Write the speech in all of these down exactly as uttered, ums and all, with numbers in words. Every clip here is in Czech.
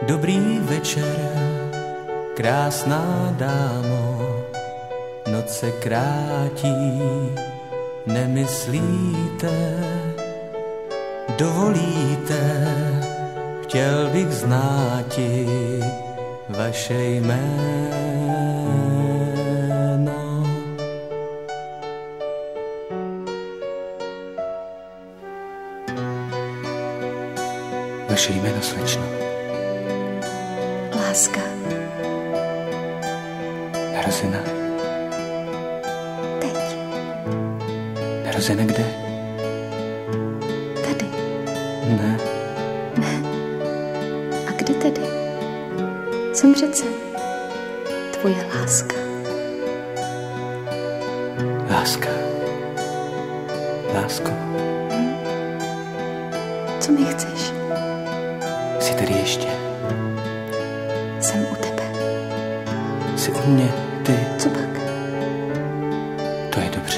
Dobrý večer, krásná dámo, noc se krátí, nemyslíte, dovolíte, chtěl bych znáti vaše jméno. Vaše jméno, slečno. Láska. Narozena. Teď. Narozena kde? Tady. Ne. Ne. A kde tedy? Jsem přece tvoje láska. Láska. Lásko. Hm? Co mi chceš? Jsi tady ještě? Jsem u tebe. Jsi u mě, ty? Co pak? To je dobře.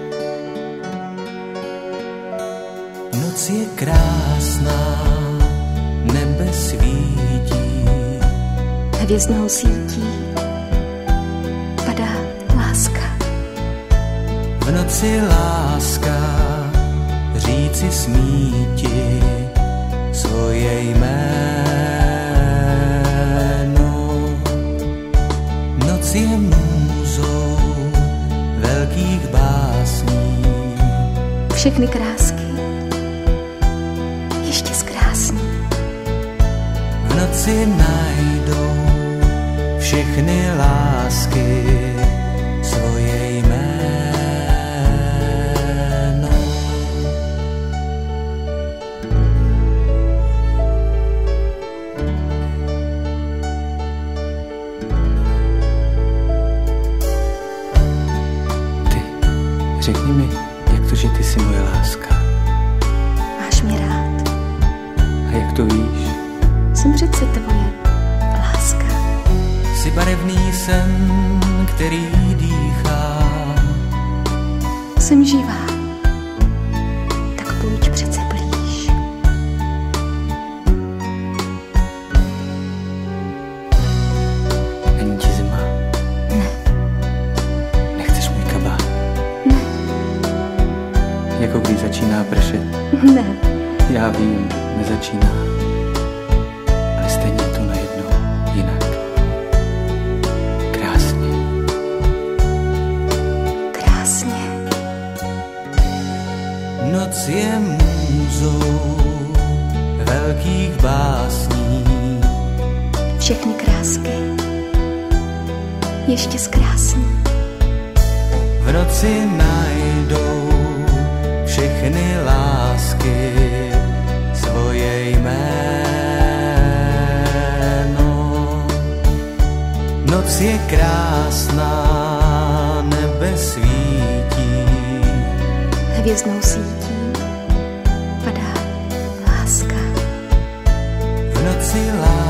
Noc je krásná, nebe svítí, Hvězdnou sítí padá láska. v noci láska říci smíti svoje jméno. Noc je můzou velkých básní, Všechny krásky ještě zkrásní. v noci najdou všechny lásky svoje jméno. Ty, řekni mi, jak to, že ty jsi moje láska. Máš mě rád. A jak to víš? Jsem přece tvoje láska. Jsi barevný sen, který dýchá, Jsem živá. Tak pojď přece blíž. Není ti zima? Ne. Nechceš můj kabát? Ne. Jako když začíná pršet? Ne. Já vím, nezačíná. Ale stejně je to najednou jinak. Krásně. Krásně. noc je můzou velkých básní, Všechny krásky ještě zkrásní. v noci najdou všechny lásky svoje jméno. Noc je krásná, nebe svítí, Hvězdnou sítí padá láska. v noci láska